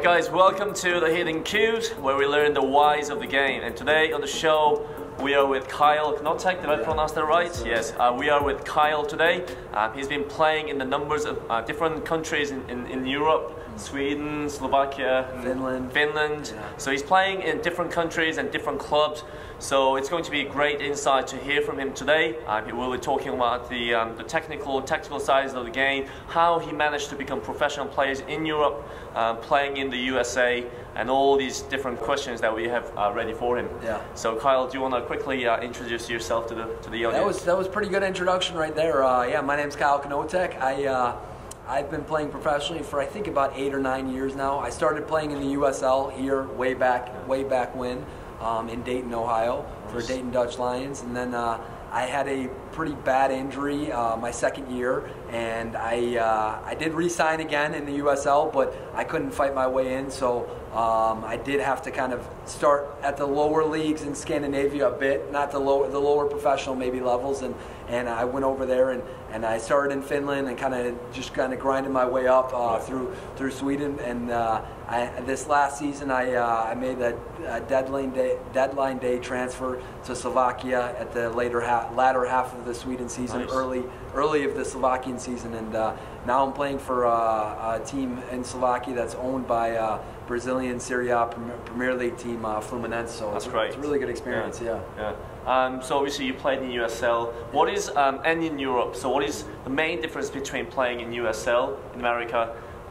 guys, welcome to the Hidden Cues, where we learn the whys of the game. And today on the show, we are with Kyle Knotek. Did I pronounce that right? Yes. We are with Kyle today. He's been playing in the numbers of different countries in Europe. Sweden, Slovakia, Finland. Yeah. So he's playing in different countries and different clubs. So it's going to be a great insight to hear from him today. He will be talking about the tactical sides of the game, how he managed to become professional players in Europe, playing in the USA, and all these different questions that we have ready for him. Yeah. So Kyle, do you want to quickly introduce yourself to the audience? That was pretty good introduction right there. Yeah, my name's Kyle Knotek. I've been playing professionally for I think about 8 or 9 years now. I started playing in the USL here way back when in Dayton, Ohio, for Dayton Dutch Lions, and then I had a pretty bad injury my second year, and I did re-sign again in the USL, but I couldn't fight my way in, so I did have to kind of start at the lower leagues in Scandinavia a bit, not the lower professional maybe levels, and I went over there and I started in Finland and kind of grinded my way up through Sweden, and this last season I made a deadline day transfer to Slovakia at the latter half of the Sweden season, nice. early of the Slovakian season, and now I'm playing for a team in Slovakia that's owned by Brazilian Serie A Premier League team Fluminense. So that's great. It's a really good experience. Yeah. So obviously you played in USL. What is and in Europe? So what is the main difference between playing in USL in America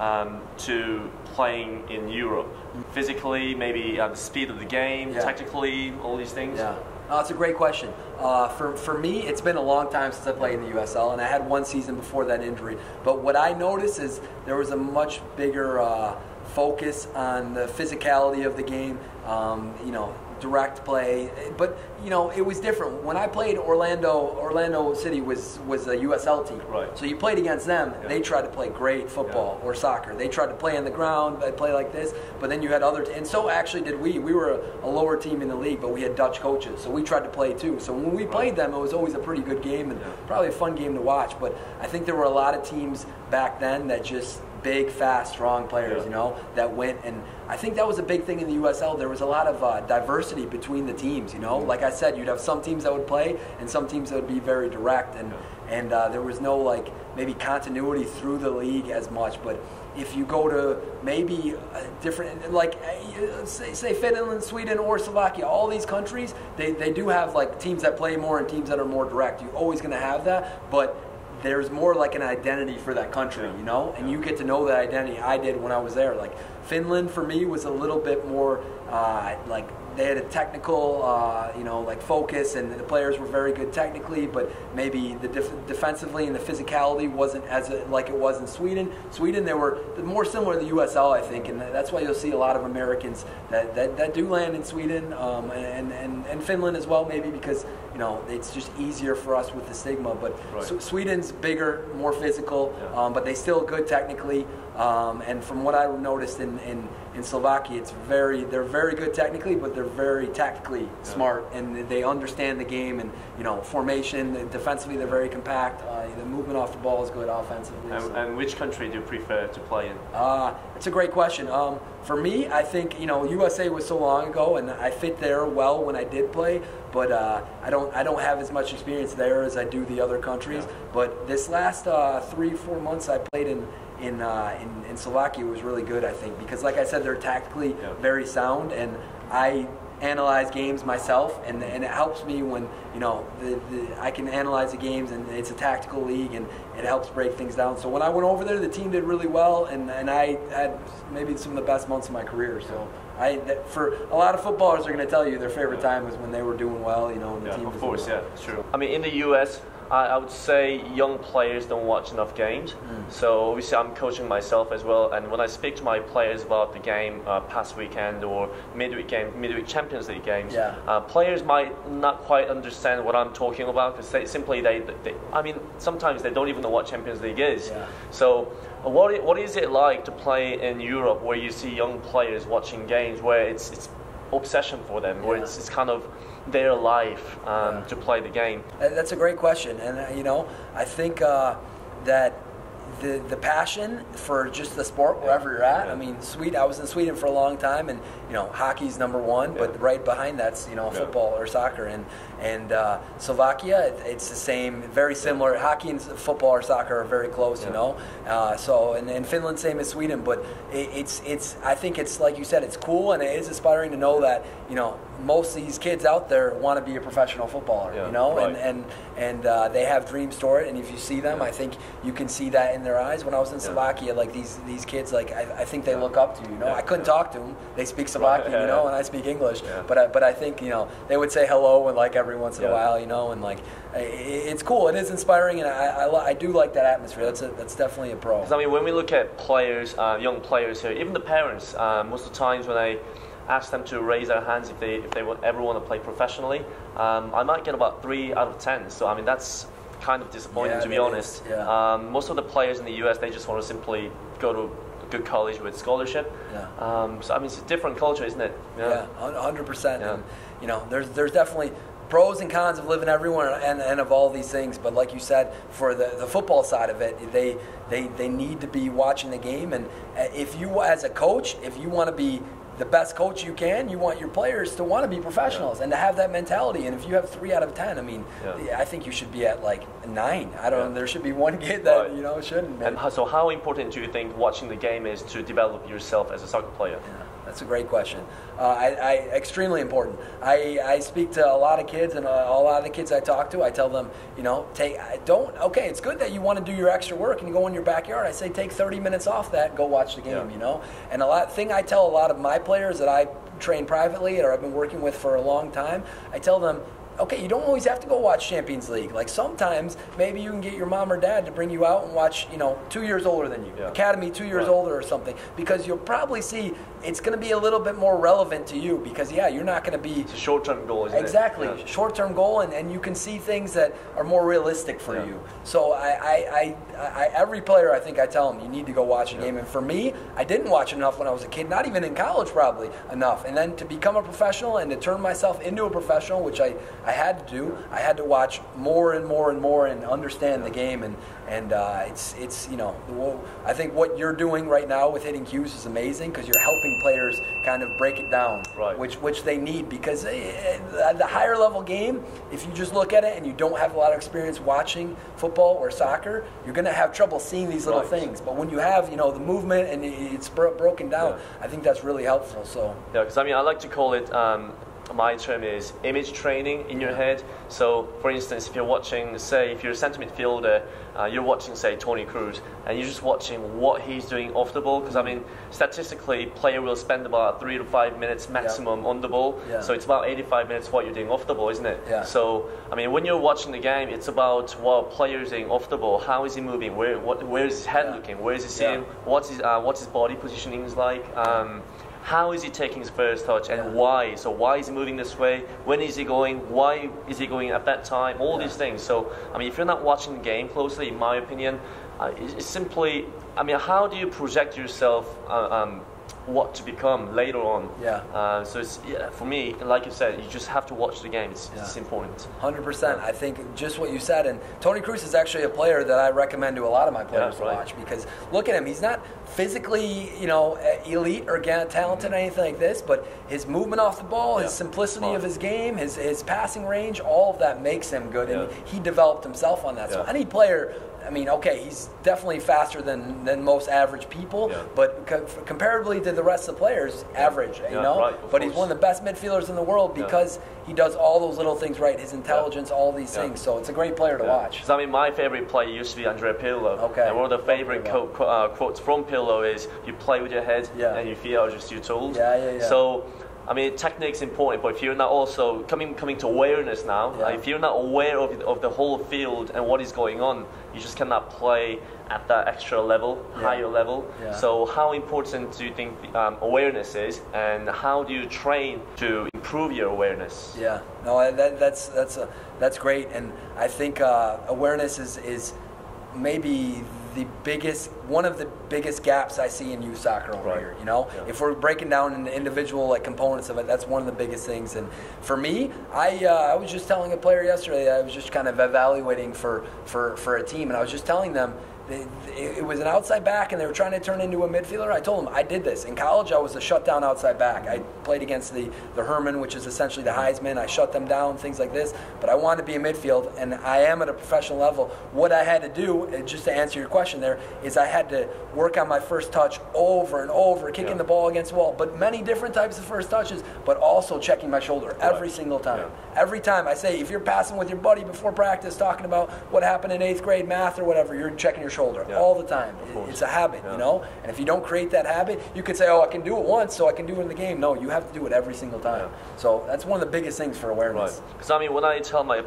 to playing in Europe? Physically, maybe the speed of the game, tactically, all these things. Yeah. It's a great question. For me, it's been a long time since I played in the USL, and I had one season before that injury. But what I noticed is there was a much bigger focus on the physicality of the game, direct play. But it was different. When I played Orlando City was a USL team. Right. So you played against them. Yeah. They tried to play great football or soccer. They tried to play on the ground, they play like this. But then you had and so actually did we. We were a lower team in the league, but we had Dutch coaches, so we tried to play too. So when we played them, it was always a pretty good game and probably a fun game to watch. But I think there were a lot of teams back then that just big, fast, strong players, that went, and I think that was a big thing in the USL. There was a lot of diversity between the teams, Like I said, you'd have some teams that would play and some teams that would be very direct, and there was no maybe continuity through the league as much. But if you go to maybe different, say Finland, Sweden, or Slovakia, all these countries, they do have teams that play more and teams that are more direct. You're always going to have that, but there's more like an identity for that country, and you get to know that identity. I did when I was there. Finland for me was a little bit more they had a technical, focus, and the players were very good technically, but maybe the defensively and the physicality wasn't as like it was in Sweden. Sweden, they were more similar to the USL, I think, and that's why you'll see a lot of Americans that do land in Sweden and Finland as well, maybe because it's just easier for us with the stigma. But Sweden's bigger, more physical, but they still good technically. And from what I noticed in Slovakia, they're very good technically, but they're very tactically smart, and they understand the game and formation. Defensively, they're very compact. The movement off the ball is good offensively. And which country do you prefer to play in? It's a great question. For me, I think USA was so long ago, and I fit there well when I did play. But I don't have as much experience there as I do the other countries. But this last 3-4 months I played in Slovakia was really good, I think, because like I said, they're tactically very sound, and I analyze games myself, and it helps me when I can analyze the games, and it's a tactical league, and it helps break things down. So when I went over there, the team did really well, and I had maybe some of the best months of my career. So for a lot of footballers are going to tell you their favorite time was when they were doing well, and the team was of course, doing well. It's true. I mean, in the US, I would say young players don't watch enough games. So obviously I'm coaching myself as well, and when I speak to my players about the game past weekend or midweek Champions League games, players might not quite understand what I'm talking about, because sometimes they don't even know what Champions League is. So what is it like to play in Europe, where you see young players watching games where it's obsession for them, where it's kind of their life to play the game? That's a great question, and I think that the passion for just the sport wherever you're at. I mean, I was in Sweden for a long time, and hockey's number one, but right behind that's football or soccer, and Slovakia, it's the same, very similar. Hockey and football or soccer are very close, So and Finland same as Sweden, but it's I think it's like you said, it's cool and it is inspiring to know that most of these kids out there want to be a professional footballer, and they have dreams for it. And if you see them, I think you can see that in their eyes. When I was in Slovakia, like these kids, like I think they look up to you. I couldn't talk to them; they speak Slovakian, and I speak English. But I think they would say hello and like every once in a while, and like it's cool. It is inspiring, and I do like that atmosphere. That's definitely a pro. I mean, when we look at players, young players here, even the parents, most of the times when I ask them to raise their hands if they ever want to play professionally, I might get about 3 out of 10. So I mean that's kind of disappointing, to be honest. Most of the players in the US, they just want to simply go to a good college with scholarship. So I mean it's a different culture, isn't it? 100%. And there's definitely pros and cons of living everywhere and of all these things. But like you said, for the football side of it, they need to be watching the game. And if you, as a coach, if you want to be the best coach you can, you want your players to want to be professionals and to have that mentality. And if you have 3 out of 10, I mean, I think you should be at like 9. I don't know. There should be one kid that shouldn't. And so, how important do you think watching the game is to develop yourself as a soccer player? That's a great question. Extremely important. I speak to a lot of kids, and a lot of the kids I talk to, I tell them, it's good that you want to do your extra work and go in your backyard. I say take 30 minutes off that and go watch the game, And thing I tell a lot of my players that I train privately or I've been working with for a long time, I tell them, okay, you don't always have to go watch Champions League. Like sometimes maybe you can get your mom or dad to bring you out and watch, 2 years older than you, Academy 2 years older or something, because you'll probably see it's going to be a little bit more relevant to you because, you're not going to be... It's a short-term goal, isn't it? Exactly. Short-term goal, and you can see things that are more realistic for you. So I every player, I think I tell them, you need to go watch a game. And for me, I didn't watch enough when I was a kid, not even in college probably enough. And then to become a professional and to turn myself into a professional, which I had to do, I had to watch more and more and more and understand the game. And it's I think what you're doing right now with Hitting Cues is amazing because you're helping players kind of break it down, which they need, because at the higher level game, if you just look at it and you don't have a lot of experience watching football or soccer, you're going to have trouble seeing these little things. But when you have the movement and it's broken down, I think that's really helpful. So because I like to call it. My term is image training in your head. So, for instance, if you're watching, say, if you're a centre midfielder, you're watching, say, Toni Kroos, and you're just watching what he's doing off the ball. Because, I mean, statistically, player will spend about 3 to 5 minutes maximum on the ball. So it's about 85 minutes what you're doing off the ball, isn't it? So, I mean, when you're watching the game, it's about what player is doing off the ball. How is he moving? Where is his head looking? Where is he seeing? What's his body positioning is like? How is he taking his first touch and why? So why is he moving this way? When is he going? Why is he going at that time? All these things. So, I mean, if you're not watching the game closely, in my opinion, it's simply, I mean, how do you project yourself what to become later on? So it's, for me, like you said, you just have to watch the game. It's important. 100%. I think just what you said, and Toni Kroos is actually a player that I recommend to a lot of my players to watch, because look at him. He's not physically, elite or talented or anything like this, but his movement off the ball, his simplicity of his game, his passing range, all of that makes him good, and he developed himself on that. So any player, I mean, okay, he's definitely faster than most average people, but comparatively to the rest of the players, average, But he's one of the best midfielders in the world because he does all those little things right, his intelligence, all these things. So it's a great player to watch. So, I mean, my favorite player used to be Andrea Pirlo. And one of the favorite quotes from Pirlo is, you play with your head and your feet are just your tools. So, I mean, technique's important, but if you're not also coming to awareness now, if you're not aware of the whole field and what is going on, you just cannot play at that extra level, higher level. So how important do you think awareness is, and how do you train to improve your awareness? That's great, and I think awareness is maybe one of the biggest gaps I see in youth soccer over here. If we're breaking down into individual components of it, that's one of the biggest things. And for me, I was just telling a player yesterday, I was just kind of evaluating for a team, and I was just telling them, it was an outside back, and they were trying to turn into a midfielder. I told them I did this in college. I was a shutdown outside back. I played against the Herman, which is essentially the Heisman. I shut them down, things like this. But I wanted to be a midfield, and I am at a professional level. What I had to do, just to answer your question there, is I had to work on my first touch over and over, kicking the ball against the wall. But many different types of first touches, but also checking my shoulder every single time. Yeah. Every time I say, if you're passing with your buddy before practice, talking about what happened in 8th grade math or whatever, you're checking your shoulder all the time. It's a habit, you know? And if you don't create that habit, you could say, oh, I can do it once, so I can do it in the game. No, you have to do it every single time. Yeah. So that's one of the biggest things for awareness. Right. Because I mean, when I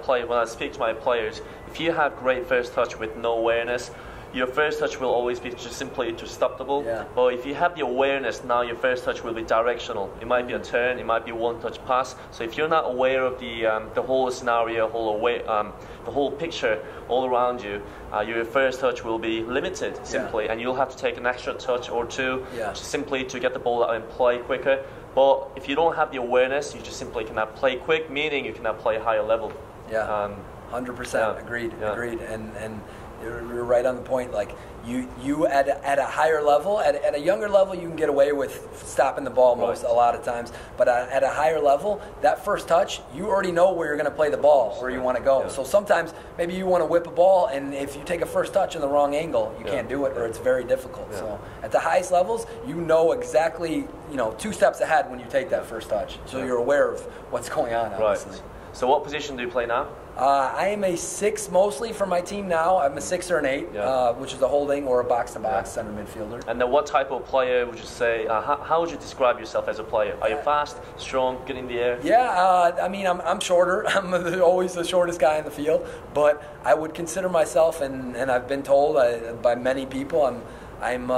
speak to my players, if you have great first touch with no awareness, your first touch will always be just simply to stop the ball. Yeah. But if you have the awareness, now your first touch will be directional. It might be a turn, it might be a one-touch pass. So if you're not aware of the whole scenario, the whole picture all around you, your first touch will be limited simply, and you'll have to take an extra touch or two simply to get the ball out and play quicker. But if you don't have the awareness, you just simply cannot play quick, meaning you cannot play higher level. Yeah, 100%. Agreed. And you're right on the point. Like you at a higher level, at a younger level, you can get away with stopping the ball a lot of times. But at a higher level, that first touch, you already know where you're going to play the ball, where you want to go. Yeah. So sometimes maybe you want to whip a ball, and if you take a first touch in the wrong angle, you can't do it, or it's very difficult. Yeah. So at the highest levels, you know exactly 2 steps ahead when you take that first touch. So you're aware of what's going on, obviously. Right. So what position do you play now? I am a 6 mostly for my team now. I'm a 6 or an 8, which is a holding or a box-to-box center midfielder. And then what type of player would you say, how would you describe yourself as a player? Are you fast, strong, good in the air? Yeah, I mean, I'm shorter. I'm always the shortest guy in the field. But I would consider myself, and I've been told by many people, I'm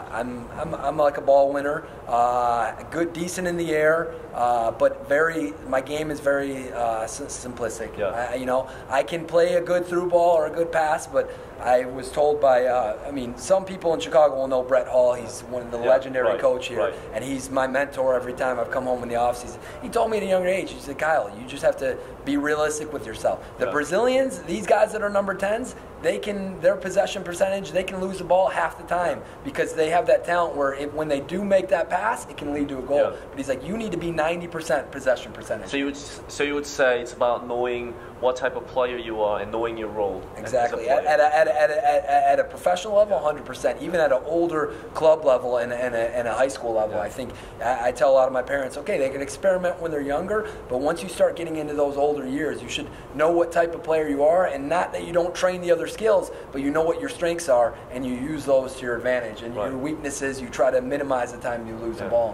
like a ball winner, good, decent in the air, but my game is very simplistic. Yeah. I can play a good through ball or a good pass, but I was told by, some people in Chicago will know Brett Hall. He's one of the legendary coach here, and he's my mentor every time I've come home in the offseason. He told me at a younger age, he said, Kyle, you just have to be realistic with yourself. The Brazilians, these guys that are number 10s, their possession percentage, they can lose the ball half the time because they have that talent where when they do make that pass, it can lead to a goal. Yeah. But he's like, you need to be 90% possession percentage. So you would say it's about knowing what type of player you are and knowing your role. Exactly. At a professional level, 100%. Even at an older club level and a high school level, I think I tell a lot of my parents, okay, they can experiment when they're younger, but once you start getting into those older years, you should know what type of player you are, and not that you don't train the other skills, but you know what your strengths are, and you use those to your advantage. And your weaknesses, you try to minimize the time you lose the ball.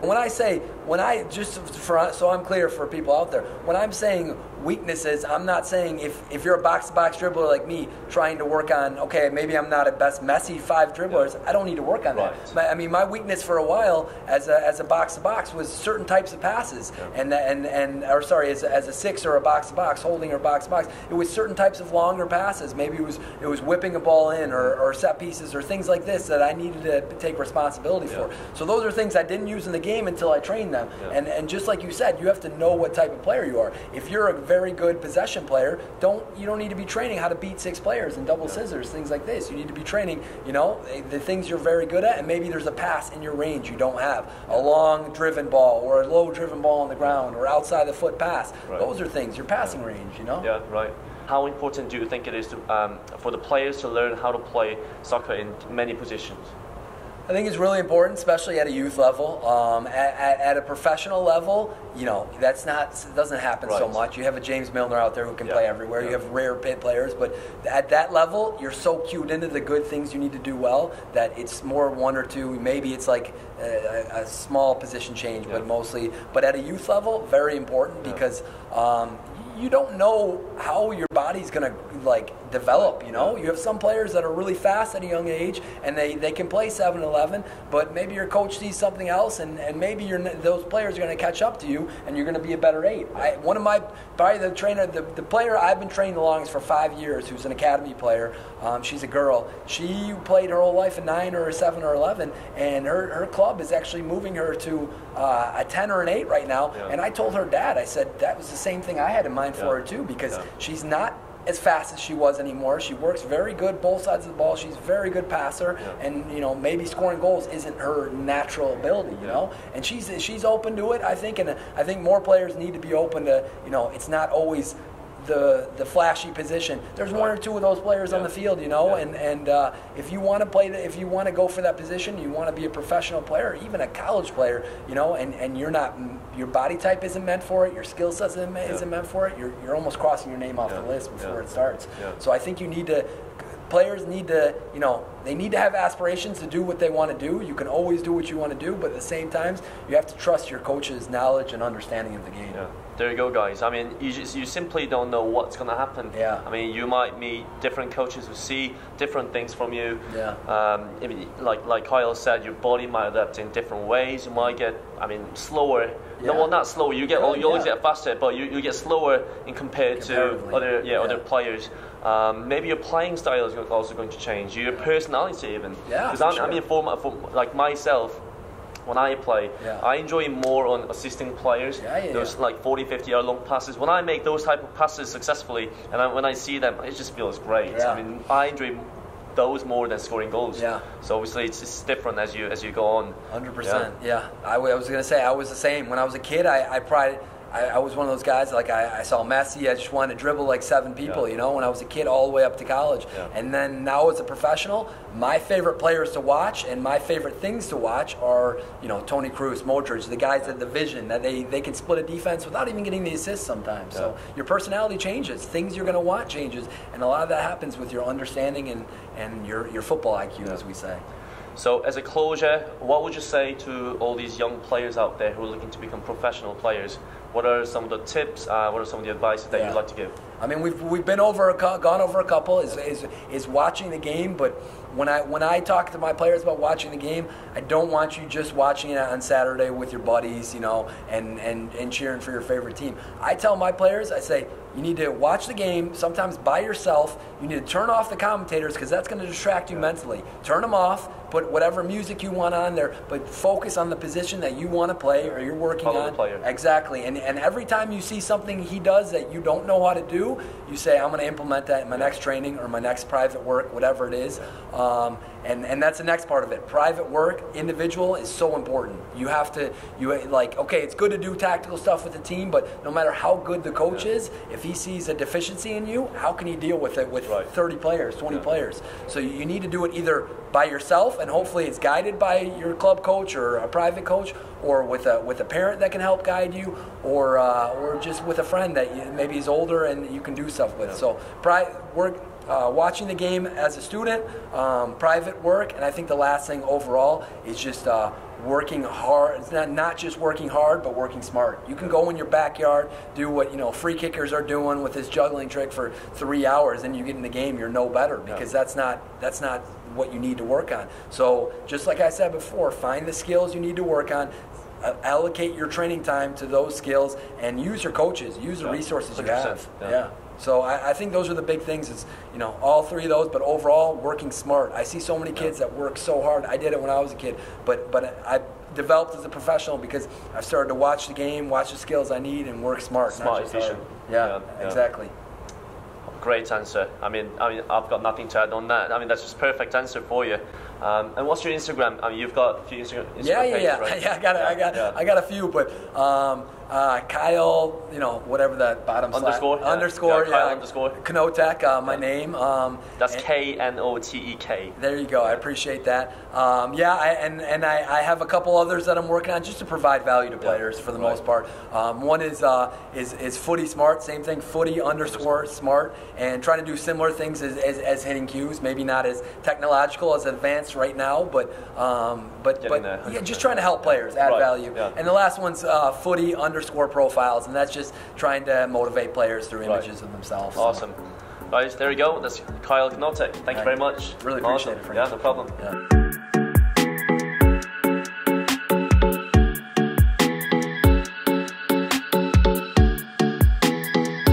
So I'm clear for people out there, when I'm saying weaknesses, I'm not saying if you're a box-to-box dribbler like me, trying to work on, okay, maybe I'm not a best messy 5 dribblers, I don't need to work on that. My weakness for a while as a box-to-box was certain types of passes, as a 6 or a box-to-box, holding or box-to-box, it was certain types of longer passes. Maybe it was whipping a ball in or set pieces or things like this that I needed to take responsibility for. So those are things I didn't use in the game until I trained them. And just like you said, you have to know what type of player you are. If you're a very good possession player, you don't need to be training how to beat 6 players and double scissors, things like this. You need to be training, the things you're very good at, and maybe there's a pass in your range you don't have. A long driven ball or a low driven ball on the ground or outside the foot pass. Those are things, your passing range, Yeah, right. How important do you think it is for the players to learn how to play soccer in many positions? I think it's really important, especially at a youth level. At a professional level, that doesn't happen so much. You have a James Milner out there who can play everywhere. You have rare pit players, but at that level, you're so cued into the good things you need to do well that it's more 1 or 2. Maybe it's like a small position change, but at a youth level, very important because you don't know how your body's going to develop, You have some players that are really fast at a young age and they can play 7-11, but maybe your coach sees something else and maybe those players are going to catch up to you and you're going to be a better 8. The player I've been training the longest for 5 years, who's an academy player, she's a girl. She played her whole life in 9 or 7 or 11, and her club is actually moving her to a 10 or an 8 right now. And I told her dad, I said that was the same thing I had in mind for her too, because she's not as fast as she was anymore. She works very good both sides of the ball. She's a very good passer, and maybe scoring goals isn't her natural ability, And she's open to it, I think, and I think more players need to be open to, it's not always the flashy position. There's one or two of those players on the field, and if you want to play, if you want to go for that position, you want to be a professional player, even a college player, and you're not, your body type isn't meant for it, your skill set isn't meant for it. You're almost crossing your name off the list before it starts. So I think players need to, they need to have aspirations to do what they want to do. You can always do what you want to do, but at the same time, you have to trust your coach's knowledge and understanding of the game. Yeah. There you go, guys. I mean, you simply don't know what's going to happen. Yeah. I mean, you might meet different coaches who see different things from you. Yeah. Like Kyle said, your body might adapt in different ways. You might get, slower. Yeah. No, well, not slower. You always get faster, but you get slower in compared to other players. Maybe your playing style is also going to change. Your personality, even. Yeah. Because sure. for like myself, when I play, I enjoy more on assisting players. Those like 40, 50 yard long passes. When I make those type of passes successfully, and when I see them, it just feels great. Yeah. I enjoy those more than scoring goals. Yeah. So obviously it's different as you go on. 100%. Yeah. I was gonna say I was the same. When I was a kid, I was one of those guys, like I saw Messi, I just wanted to dribble like 7 people, when I was a kid all the way up to college. Yeah. And then now as a professional, my favorite players to watch and my favorite things to watch are, Toni Kroos, Modric, the guys that the vision, that they can split a defense without even getting the assist sometimes. So your personality changes, things you're going to want changes, and a lot of that happens with your understanding and your football IQ, as we say. So as a closure, what would you say to all these young players out there who are looking to become professional players? What are some of the tips? What are some of the advice that you'd like to give? We've gone over a couple. Is watching the game, but when I talk to my players about watching the game, I don't want you just watching it on Saturday with your buddies, and cheering for your favorite team. I tell my players, I say, you need to watch the game, sometimes by yourself. You need to turn off the commentators because that's going to distract you mentally. Turn them off, put whatever music you want on there, but focus on the position that you want to play or you're working Follow on. the player. Exactly. And every time you see something he does that you don't know how to do, you say, I'm going to implement that in my next training or my next private work, whatever it is. And that's the next part of it. Private work, individual, is so important. You have to, okay, it's good to do tactical stuff with the team, but no matter how good the coach is, if he sees a deficiency in you, how can he deal with it with 30 players, 20 players? So you need to do it either by yourself, and hopefully it's guided by your club coach or a private coach, or with a parent that can help guide you, or just with a friend that maybe is older and you can do stuff with. So watching the game as a student, private work, and I think the last thing overall is just working hard. It's not just working hard, but working smart. You can go in your backyard, do what free kickers are doing with this juggling trick for 3 hours, and you get in the game, you're no better because that's not what you need to work on. So just like I said before, find the skills you need to work on. Allocate your training time to those skills and use your coaches, use the resources you have. So I think those are the big things is, all 3 of those, but overall, working smart. I see so many kids that work so hard. I did it when I was a kid, but I developed as a professional because I started to watch the game, watch the skills I need, and work smart. Smart, efficient. Yeah, exactly. Great answer. I've got nothing to add on that. That's just perfect answer for you. And what's your Instagram? You've got a few Instagram pages, right? Yeah, I got a few, but Kyle, whatever that bottom underscore, Kyle underscore Knotek, my name. That's Knotek. There you go. I appreciate that. I have a couple others that I'm working on just to provide value to players for the most part. One is Footy Smart, same thing, Footy _ Smart, and trying to do similar things as hitting cues. Maybe not as technological as advanced right now, but just trying to help players add value. Yeah. And the last one's Footy _ Profiles, and that's just trying to motivate players through images of themselves. Awesome. Guys, there you go. That's Kyle Knotek. Thank you very much. Really appreciate it, Frank. Yeah, no problem. Yeah.